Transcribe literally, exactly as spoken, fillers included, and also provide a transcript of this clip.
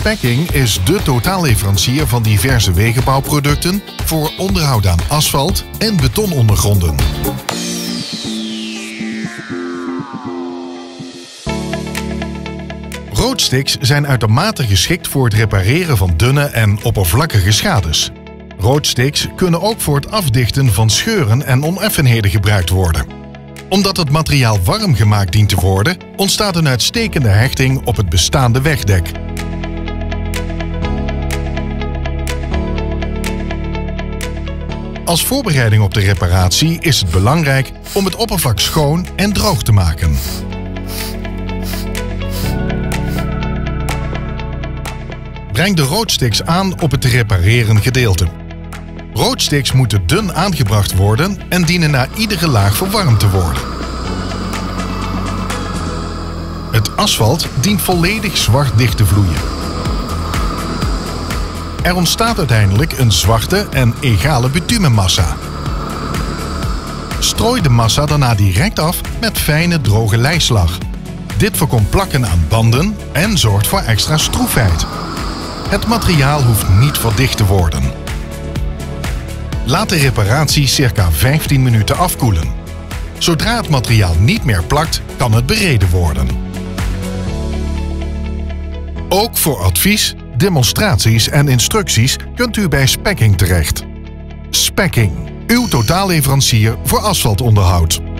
Specking is de totaalleverancier van diverse wegenbouwproducten voor onderhoud aan asfalt en betonondergronden. Roadsticks zijn uitermate geschikt voor het repareren van dunne en oppervlakkige schades. Roadsticks kunnen ook voor het afdichten van scheuren en oneffenheden gebruikt worden. Omdat het materiaal warm gemaakt dient te worden, ontstaat een uitstekende hechting op het bestaande wegdek. Als voorbereiding op de reparatie is het belangrijk om het oppervlak schoon en droog te maken. Breng de roadsticks aan op het te repareren gedeelte. Roadsticks moeten dun aangebracht worden en dienen na iedere laag verwarmd te worden. Het asfalt dient volledig zwart dicht te vloeien. Er ontstaat uiteindelijk een zwarte en egale bitumenmassa. Strooi de massa daarna direct af met fijne droge lijslag. Dit voorkomt plakken aan banden en zorgt voor extra stroefheid. Het materiaal hoeft niet verdicht te worden. Laat de reparatie circa vijftien minuten afkoelen. Zodra het materiaal niet meer plakt, kan het bereden worden. Ook voor advies, demonstraties en instructies kunt u bij Specking terecht. Specking, uw totaalleverancier voor asfaltonderhoud.